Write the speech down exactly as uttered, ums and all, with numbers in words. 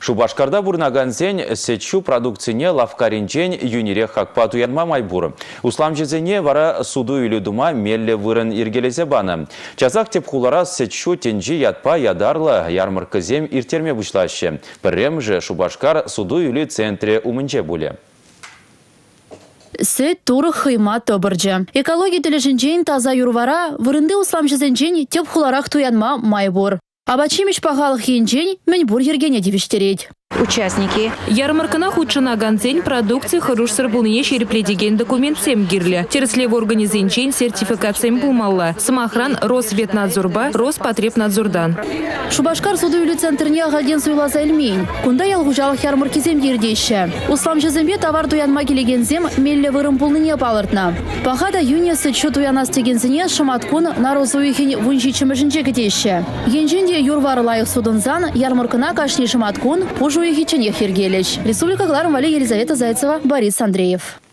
Шубашкарда бурнаганзен сетчу продукцине лавкаринчен юнире хакпа туянма майбур. Услам жезене вара суду үйлі дума мелле вырын иргелезе баны. Чазақ тепхулара сетчу тенжи ятпа ядарлы ярмаркызем иртерме бушлаще. Бірем же Шубашкар суду үйлі центре умынче буле. Сет туры хыйма тобырджы. Экология тележинчен таза юрвара вырынды услам жезенчен тепхуларах туянма майбур. Абачимиш пағалық енчен мен бұр ергене девиштерет. Участники ярмаркана худшина ганцень продукции хорош сырбулне черепледеген документ сем гирле. Тереслев организенчен сертификациям булмалла. Самохран Росветнадзорба, Роспотребнадзордан. Шубашкар суду үйлі центрне ағаген суйлаза әлмейн. Кунда ялғужалық ярмаркизем дердеші. Услам жезембе товар туянма келегензем мелле вырым пулныне палыртна. Пахада юнесі чу туянас тегензіне шаматкун нарозу үйхен вунжи чымыжынче кетеші. Енженде юрвары лайық судынзан ярмаркана кашни шаматкун пужу Республика Кларм Вали, Елизавета Зайцева, Борис Андреев.